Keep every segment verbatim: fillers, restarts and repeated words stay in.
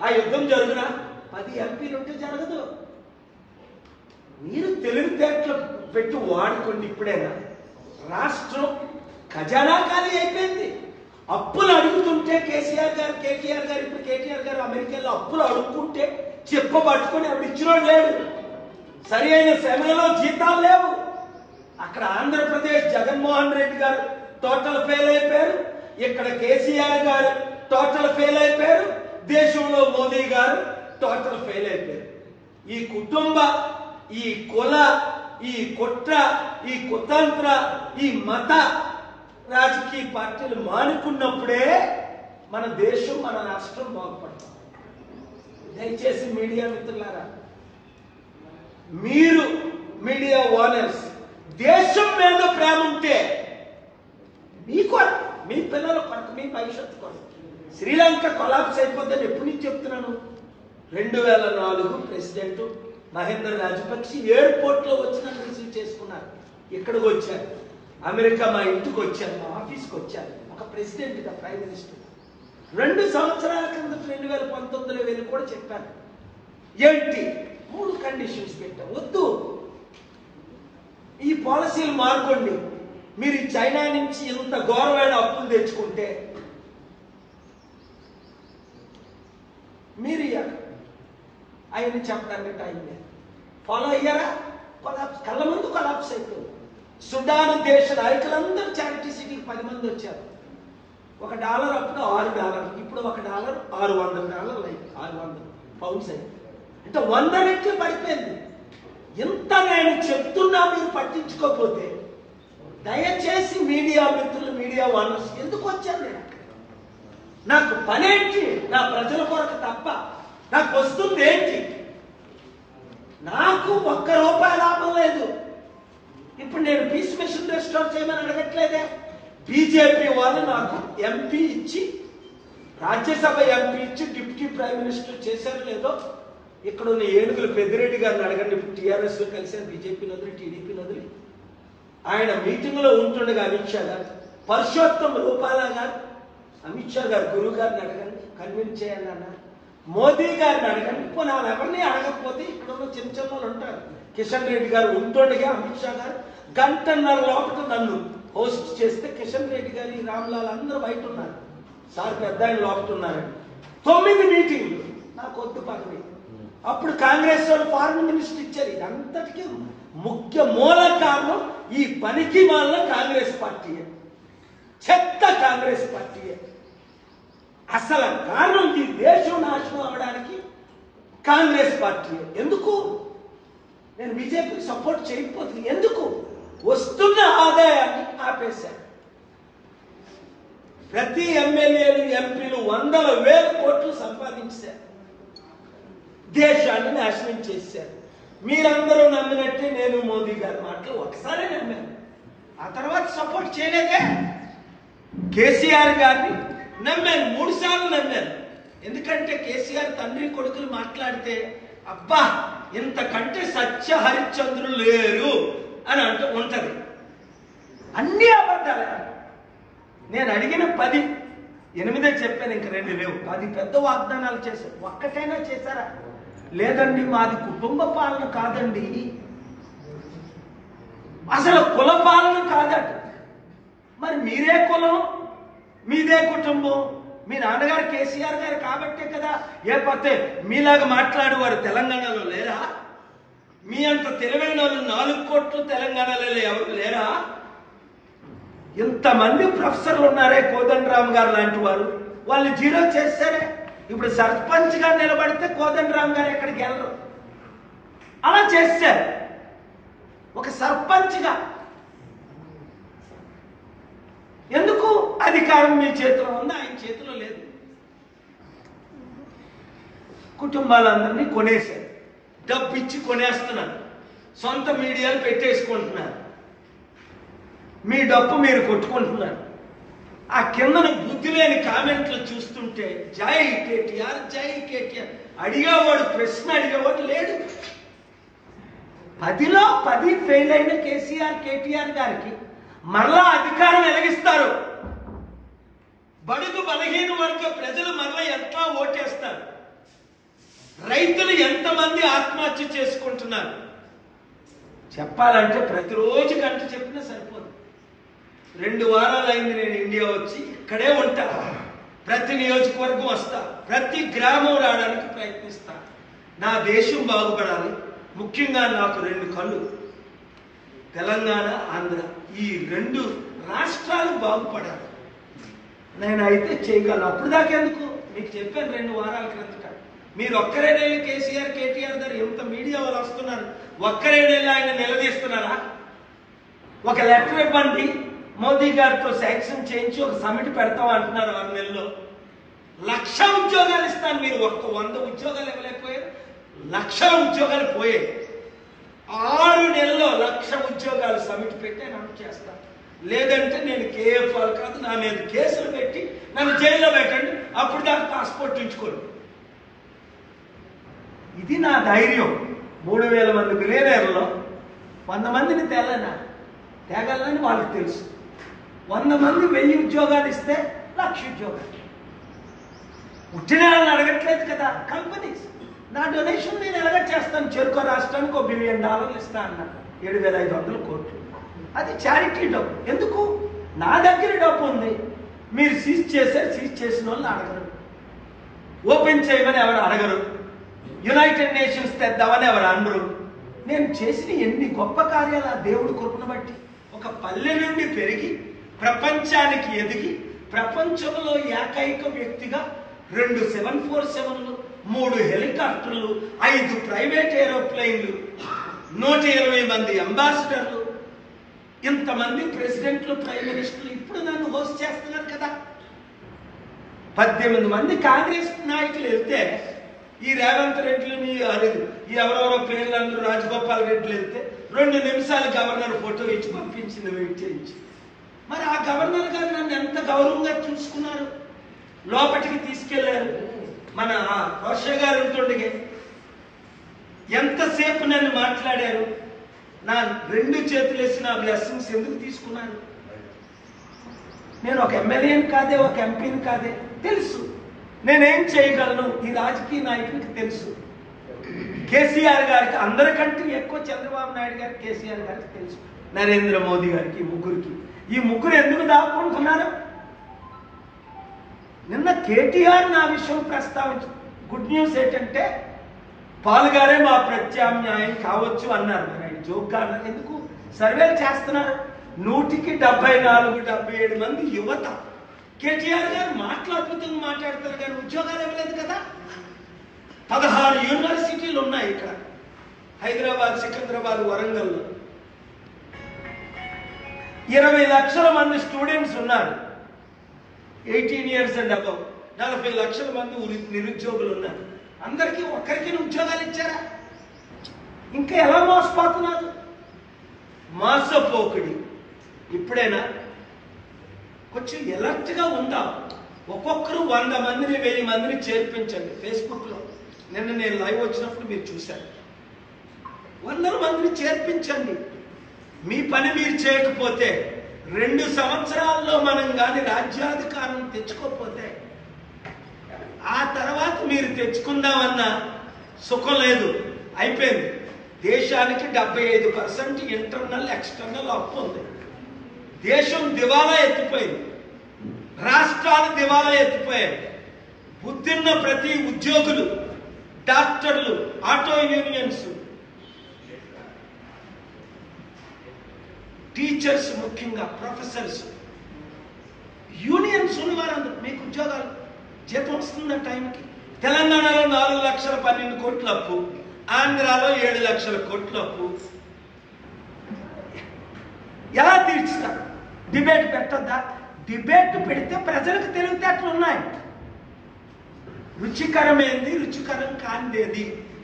ఆ యుద్ధం జరుగునా? పది ఎంపీలు ఉంటే జరగదు. మీరు తెలివితేటలు పెట్టి వాడుకోండి. ఇప్పుడైనా రాష్ట్రం ఖజానా ఖాళీ అయిపోయింది. అప్పులు అడుగుతుంటే కేసీఆర్ గారు కేటీఆర్ గారు ఇప్పుడు కేటీఆర్ గారు అమెరికాలో అప్పులు అడుగుకుంటే చెప్ప పట్టుకొని అప్పుడు ఇచ్చినోడు లేడు. సరి అయిన సమయంలో జీతాలు లేవు. అక్కడ ఆంధ్రప్రదేశ్ జగన్మోహన్ రెడ్డి గారు టోటల్ ఫెయిల్ అయిపోయారు. ఇక్కడ కేసీఆర్ గారు టోటల్ ఫెయిల్ అయిపోయారు. దేశంలో మోదీ గారు టోటల్ ఫెయిల్ అయిపోయారు. ఈ కుటుంబ, ఈ కుల, ఈ కుట్ర, ఈ కుతంత్ర, ఈ మత రాజకీయ పార్టీలు మానుకున్నప్పుడే మన దేశం, మన రాష్ట్రం బాగుపడతాం. దయచేసి మీడియా మిత్రులారా, మీరు మీడియా ఓనర్స్, దేశం మీద ప్రేమ ఉంటే మీ కొరకు, మీ పిల్లల కొరకు, మీ భవిష్యత్తు కొరకు. శ్రీలంక కొలాప్స్ అయిపోద్దని ఎప్పటి నుంచి చెప్తున్నాను. రెండు వేల నాలుగు ప్రెసిడెంట్ మహేంద్ర రాజపక్షి ఎయిర్పోర్ట్ లో వచ్చి నన్ను రిసీవ్ చేసుకున్నారు. ఇక్కడికి వచ్చారు, అమెరికా మా ఇంటికి వచ్చారు, మా ఆఫీస్కి వచ్చారు. ఒక ప్రెసిడెంట్ గా, ప్రైమ్ మినిస్టర్. రెండు సంవత్సరాల కింద రెండు వేల పంతొమ్మిదిలో వెళ్ళి కూడా చెప్పాను. ఏంటి? మూడు కండిషన్స్ పెట్టా. వద్దు, ఈ పాలసీలు మార్కోండి. మీరు చైనా నుంచి ఇంత ఘోరమైన అప్పులు తెచ్చుకుంటే మీరు ఆయన్ని చెప్పడానికి టైం లేదు. ఫాలో అయ్యారా? కొలాప్స్, కళ్ళ ముందు కొలాప్స్ అయిపోయింది. సుడాన్ దేశ నాయకులందరూ చారిటీ సిటీకి పది మంది వచ్చారు. ఒక డాలర్ అప్పుడు ఆరు డాలర్, ఇప్పుడు ఒక డాలర్ ఆరు వందల డాలర్లు అయింది, ఆరు వందలు పౌండ్స్ అయింది. అంటే వంద రెట్లు పడిపోయింది. ఇంత నేను చెప్తున్నా మీరు పట్టించుకోకపోతే దయచేసి మీడియా మిత్రులు, మీడియా ఓనర్స్, ఎందుకు వచ్చాను నేను? నాకు పనేంటి? నా ప్రజల కొరకు తప్ప నాకు వస్తుంది ఏంటి? నాకు ఒక్క రూపాయి లాభం లేదు. ఇప్పుడు నేను పీస్ మిషన్ రెస్టోర్ చేయమని అడగట్లేదే. బీజేపీ వాళ్ళు నాకు ఎంపీ ఇచ్చి, రాజ్యసభ ఎంపీ ఇచ్చి డిప్యూటీ ప్రైమ్ మినిస్టర్ చేశారు లేదో. ఇక్కడ ఉన్న ఏనుగులు పెద్దిరెడ్డి గారిని అడగండి. ఇప్పుడు టీఆర్ఎస్ లో కలిసారు, బీజేపీ నదులు, టీడీపీ నదులు. ఆయన మీటింగ్ లో ఉంటుండగా అమిత్ షా గారు, పరుషోత్తం రూపాల గారు, అమిత్ షా గారు గురువు గారిని అడగండి, కన్విన్స్ చేయండి అన్నారు. మోదీ గారిని అడగండి. పోనీ వాళ్ళు ఎవరిని అడగకపోతే ఇక్కడ ఉన్న చిన్న చిన్న ఉంటారు. కిషన్ రెడ్డి గారు ఉంటుండగా అమిత్ షా గారు గంటన్నర లోపల నన్ను హోస్ట్ చేస్తే, కిషన్ రెడ్డి గారు, ఈ రామ్లాల్ అందరూ బయట ఉన్నారు. సార్ పెద్ద ఆయన లోపల ఉన్నారండి. తొమ్మిది మీటింగ్లు. నాకు వద్దు పదవి. అప్పుడు కాంగ్రెస్ వాళ్ళు ఫారెన్ మినిస్టర్ ఇచ్చారు. ఇదంతటికీ ముఖ్య మూల కారణం ఈ పనికి మాలిన కాంగ్రెస్ పార్టీయే, చెత్త కాంగ్రెస్ పార్టీయే. అసలు కారణం ఈ దేశం నాశనం అవడానికి కాంగ్రెస్ పార్టీయే. ఎందుకు? నేను బీజేపీకి సపోర్ట్ చేయకపోతే ఎందుకు? వస్తున్న ఆదాయాన్ని ఆపేశారు. ప్రతి ఎమ్మెల్యేలు, ఎంపీలు వందల వేల కోట్లు సంపాదించారు, దేశాన్ని నాశనం చేశారు. మీరందరూ నమ్మినట్టే నేను మోదీ గారి మాటలు ఒకసారి నమ్మాను, ఆ తర్వాత సపోర్ట్ చేయలేదే. కేసీఆర్ గారిని నమ్మాను, మూడు సార్లు నమ్మాను. ఎందుకంటే కేసీఆర్ తండ్రి కొడుకులు మాట్లాడితే అబ్బా ఇంతకంటే సత్య హరిశ్చంద్రులు లేరు అని అంటూ ఉంటది. అన్ని అబద్ధాలే. నేను అడిగిన పది, ఎనిమిదే చెప్పాను, ఇంక రెండు లేవు. పది పెద్ద వాగ్దానాలు చేశారు, ఒక్కటైనా చేశారా? లేదండి, మాది కుటుంబ పాలన కాదండి, అసలు కుల పాలన కాదట. మరి మీరే కులం, మీదే కుటుంబం, మీ నాన్నగారు కేసీఆర్ గారు కాబట్టే కదా. లేకపోతే మీలాగా మాట్లాడేవారు తెలంగాణలో లేరా? మీ అంత తెలివైన వాళ్ళు నాలుగు కోట్లు తెలంగాణలో ఎవరు లేరా? ఇంతమంది ప్రొఫెసర్లు ఉన్నారే, కోదండరామ్ గారు లాంటి వారు, వాళ్ళు జీరో చేస్తారే. ఇప్పుడు సర్పంచ్ గా నిలబడితే కోదండరామ్ గారు ఎక్కడికి వెళ్ళరు. అలా చేశారు. ఒక సర్పంచ్ గా ఎందుకు? అధికారం మీ చేతిలో ఉంది, ఆయన చేతిలో లేదు. కుటుంబాలందరినీ కొనేశారు, డబ్బు ఇచ్చి కొనేస్తున్నారు, సొంత మీడియాలు పెట్టేసుకుంటున్నారు, మీ డబ్బు మీరు కొట్టుకుంటున్నారు. ఆ కిందన బుద్ధి లేని కామెంట్లు చూస్తుంటే జై కేటీఆర్, జై కేటీఆర్. అడిగేవాడు, ప్రశ్న అడిగేవాడు లేడు. పదిలో పది ఫెయిల్ అయిన కేసీఆర్, కేటీఆర్ గారికి మరలా అధికారం వెలిగిస్తారు. బడుగు బలహీన వర్గ ప్రజలు మరలా ఎట్లా ఓటేస్తారు? రైతులు ఎంతమంది ఆత్మహత్య చేసుకుంటున్నారు చెప్పాలంటే ప్రతిరోజు గంట చెప్పినా సరిపోదు. రెండు వారాలు అయింది నేను ఇండియా వచ్చి, ఇక్కడే ఉంటా, ప్రతి నియోజకవర్గం వస్తా, ప్రతి గ్రామం రావడానికి ప్రయత్నిస్తా. నా దేశం బాగుపడాలి, ముఖ్యంగా నాకు రెండు కళ్ళు, తెలంగాణ ఆంధ్ర, ఈ రెండు రాష్ట్రాలు బాగుపడాలి. నేను అయితే చేయగలను. అప్పుడు దాకెందుకు మీకు చెప్పాను రెండు వారాల క్రిందట. మీరు ఒక్కరేడేళ్ళు కేసీఆర్ కేటీఆర్ గారు ఎంత మీడియా వాళ్ళు వస్తున్నారు, ఒక్కరేడేళ్ళు ఆయన నిలదీస్తున్నారా? ఒక లెటర్ ఇవ్వండి, మోదీ గారితో శాంక్షన్ చేయించి ఒక సమిట్ పెడతాం అంటున్నారు. ఆరు నెలల్లో లక్ష ఉద్యోగాలు ఇస్తాను. మీరు ఒక్క వంద ఉద్యోగాలు ఇవ్వలేకపోయారు, లక్షల ఉద్యోగాలు పోయాయి. ఆరు నెలల్లో లక్ష ఉద్యోగాలు సమిట్ పెట్టి అనౌన్స్ చేస్తాను. లేదంటే నేను కేఎఫ్ఆర్ కాదు, నా మీద కేసులు పెట్టి నన్ను జైల్లో పెట్టండి, అప్పుడు దాకా పాస్పోర్ట్ ఉంచుకోండి. ఇది నా ధైర్యం. మూడు వేల మంది బిలియనర్లో వంద మందిని తేలనా తేగలని వాళ్ళకి తెలుసు. వంద మంది వెయ్యి ఉద్యోగాలు ఇస్తే లక్ష ఉద్యోగాలు. ఉట్టిన వాళ్ళని అడగట్లేదు కదా కంపెనీస్. నా డొనేషన్ నేను ఎలాగ చేస్తాను, చెరుకు రాష్ట్రానికి ఒక బిలియన్ డాలర్లు ఇస్తా అన్నాను, ఏడు వేల ఐదు వందల కోట్లు. అది చారిటీ డబ్బు. ఎందుకు? నా దగ్గర డబ్బు ఉంది. మీరు సీజ్ చేశారు, సీజ్ చేసిన వాళ్ళని అడగరు, ఓపెన్ చేయమని ఎవరు అడగరు, యునైటెడ్ నేషన్స్ తెద్దామని ఎవరు అనరు. నేను చేసిన ఎన్ని గొప్ప కార్యాలు ఆ దేవుడి కృపను బట్టి. ఒక పల్లె నుండి పెరిగి ప్రపంచానికి ఎదిగి ప్రపంచంలో ఏకైక వ్యక్తిగా రెండు సెవెన్ ఫోర్ సెవెన్లు, మూడు హెలికాప్టర్లు, ఐదు ప్రైవేట్ ఏరోప్లైన్లు, నూట ఇరవై మంది అంబాసిడర్లు, ఇంతమంది ప్రెసిడెంట్లు, ప్రైమ్ మినిస్టర్లు ఇప్పుడు నన్ను హోస్ట్ చేస్తున్నారు కదా. పద్దెనిమిది మంది కాంగ్రెస్ నాయకులు వెళ్తే, ఈ రేవంత్ రెడ్డిని ఈ ఎవరెవరో పేర్లందరూ రాజగోపాల్ రెడ్డిలు వెళ్తే రెండు నిమిషాలు గవర్నర్ ఫోటో ఇచ్చి పంపించింది వెయిట్ చేయించి. మరి ఆ గవర్నర్ గారు నన్ను ఎంత గౌరవంగా చూసుకున్నారు, లోపలికి తీసుకెళ్లారు. మన రోష గారు ఉంటుండగే ఎంతసేపు నన్ను మాట్లాడారు. నా రెండు చేతులు వేసి నా బ్లెస్సింగ్స్ ఎందుకు తీసుకున్నారు? నేను ఒక ఎమ్మెల్యేని కాదే, ఒక ఎంపీని కాదే, తెలుసు నేనేం చేయగలను. ఈ రాజకీయ నాయకునికి తెలుసు. కేసీఆర్ గారికి అందరికంటే ఎక్కువ చంద్రబాబు నాయుడు గారికి, కేసీఆర్ గారికి తెలుసు, నరేంద్ర మోదీ గారికి, ఈ ముగ్గురికి. ఈ ముగ్గురు ఎందుకు దాక్కుంటున్నారు? నిన్న కేటీఆర్ నా విషయం ప్రస్తావించు. గుడ్ న్యూస్ ఏంటంటే పాల్గారే మా ప్రత్యామ్నాయం కావచ్చు అన్నారు. మరి ఆయన జోక్గా అన్నారు. ఎందుకు? సర్వేలు చేస్తున్నారు. నూటికి డెబ్బై నాలుగు డెబ్బై ఏడు మంది యువత. కేటీఆర్ గారు మాటలు అద్భుతంగా మాట్లాడతారు కానీ ఉద్యోగాలు ఇవ్వలేదు కదా. పదహారు యూనివర్సిటీలు ఉన్నాయి ఇక్కడ, హైదరాబాద్, సికింద్రాబాద్, వరంగల్లో. ఇరవై లక్షల మంది స్టూడెంట్స్ ఉన్నారు, ఎయిటీన్ ఇయర్స్ అండ్ అబౌవ్. నలభై లక్షల మంది నిరుద్యోగులు ఉన్నారు. అందరికీ ఒక్కరికి ఉద్యోగాలు ఇచ్చారా? ఇంకా ఎలా మోసపోతున్నారు? మోసపోకుడి. ఇప్పుడైనా కొంచెం ఎలర్ట్గా ఉందాం. ఒక్కొక్కరు వంద మందిని వెయ్యి మందిని చేర్పించండి. ఫేస్బుక్లో నిన్న నేను లైవ్ వచ్చినప్పుడు మీరు చూశారు. వందల మందిని చేర్పించండి. మీ పని మీరు చేయకపోతే రెండు సంవత్సరాల్లో మనం కానీ రాజ్యాధికారం తెచ్చుకోకపోతే ఆ తర్వాత మీరు తెచ్చుకుందామన్న సుఖం లేదు. అయిపోయింది. దేశానికి డెబ్బై ఐదు పర్సెంట్ ఇంటర్నల్ ఎక్స్టర్నల్ అప్పు ఉంది. దేశం దివాలా ఎత్తిపోయింది, రాష్ట్రాలు దివాలా ఎత్తిపోయాయి. బుద్ధిన్న ప్రతి ఉద్యోగులు, డాక్టర్లు, ఆటో యూనియన్స్, టీచర్స్, ముఖ్యంగా ప్రొఫెసర్స్, యూనియన్స్ ఉన్నవారందరూ మీకు ఉద్యోగాలు జీతం వస్తుందా టైంకి? తెలంగాణలో నాలుగు లక్షల పన్నెండు కోట్ల అప్పు, ఆంధ్రాలో ఏడు లక్షల కోట్ల అప్పు. ఎలా తీర్చుతారు? డిబేట్ పెట్టద్దా? డిబేట్ పెడితే ప్రజలకు తెలివితేటలు ఉన్నాయి. రుచికరమేంది, రుచికరం కానిదేది,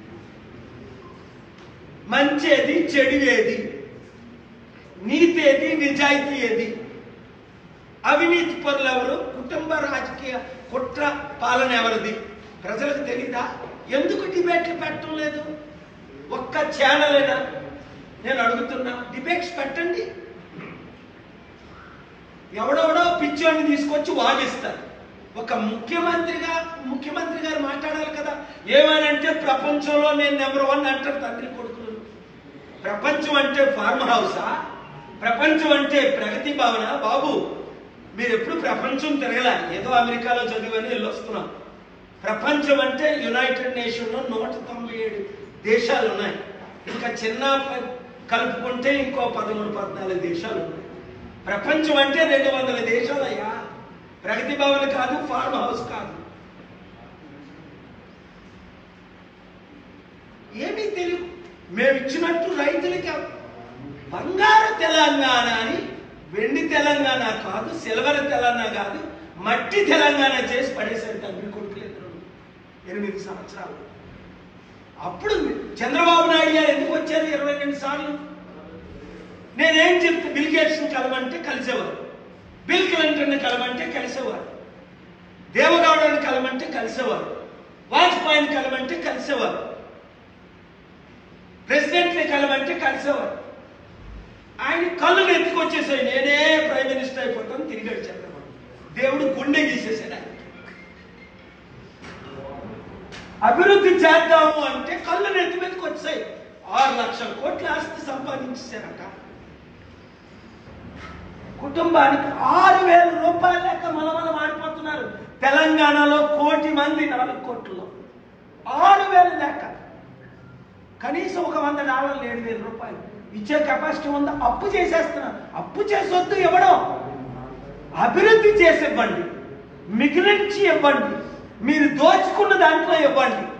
మంచేది, చెడువేది, నీతేది, నిజాయితీ ఏది, అవినీతి పరులు ఎవరు, కుటుంబ రాజకీయ కుట్ర పాలన ఎవరిది ప్రజలకు తెలీదా? ఎందుకు డిబేట్లు పెట్టడం లేదు? ఒక్క ఛానల్ అయినా నేను అడుగుతున్నా, డిబేట్స్ పెట్టండి. ఎవడెవడో పిచ్చోడిని తీసుకొచ్చి వాగిస్తారు. ఒక ముఖ్యమంత్రిగా ముఖ్యమంత్రి గారు మాట్లాడాలి కదా. ఏమనంటే ప్రపంచంలో నేను నెంబర్ వన్ అంటారు తండ్రి కొడుకులు. ప్రపంచం అంటే ఫార్మ్ హౌసా? ప్రపంచం అంటే ప్రగతి భవన? బాబు మీరు ఎప్పుడు ప్రపంచం తిరగలే, ఏదో అమెరికాలో చదివని వెళ్ళొస్తున్నాం. ప్రపంచం అంటే యునైటెడ్ నేషన్లో నూట తొంభై ఏడు దేశాలు ఉన్నాయి. ఇంకా చిన్న కలుపుకుంటే ఇంకో పదమూడు పద్నాలుగు దేశాలు ఉన్నాయి. ప్రపంచం అంటే రెండు వందల దేశాలు అయ్యా. ప్రగతి భవన్ కాదు, ఫార్మ్ హౌస్ కాదు. ఏమీ తెలియదు. మేము ఇచ్చినట్టు రైతులకి బంగారు తెలంగాణ అని, వెండి తెలంగాణ కాదు, సిల్వర్ తెలంగాణ కాదు, మట్టి తెలంగాణ చేసి పడేశారు తండ్రి కొడుకులు ఇద్దరు ఎనిమిది సంవత్సరాలు. అప్పుడు చంద్రబాబు నాయుడు గారు ఎందుకు వచ్చారు ఇరవై రెండు సార్లు? నేనేం చెప్తే బిల్ గేట్స్ని కలవంటే కలిసేవారు, బిల్ క్లింటన్ని కలవంటే కలిసేవారు, దేవగౌడని కలవంటే కలిసేవారు, వాజ్పేయిని కలవంటే కలిసేవారు, ప్రెసిడెంట్ని కలవంటే కలిసేవారు. ఆయన కళ్ళు ఎత్తుకొచ్చేసాయి, నేనే ప్రైమ్ మినిస్టర్ అయిపోతాను తిరిగాడు చంద్రబాబు. దేవుడు గుండె గీసేసాడు ఆయన. అభివృద్ధి చేద్దాము అంటే కళ్ళు నెత్తి మీదకి వచ్చాయి. ఆరు లక్షల కోట్ల ఆస్తి సంపాదించారట. కుటుంబానికి ఆరు వేల రూపాయల లెక్క మనమనం ఆడిపోతున్నారు. తెలంగాణలో కోటి మంది, నాలుగు కోట్లలో ఆరు వేల లెక్క. కనీసం ఒక వంద డాలర్లు ఏడు వేల రూపాయలు ఇచ్చే కెపాసిటీ ఉందా? అప్పు చేసేస్తున్నారు. అప్పు చేసొద్దు ఇవ్వడం, అభివృద్ధి చేసి ఇవ్వండి, మిగిలించి ఇవ్వండి, మీరు దోచుకున్న దాంట్లో ఇవ్వండి.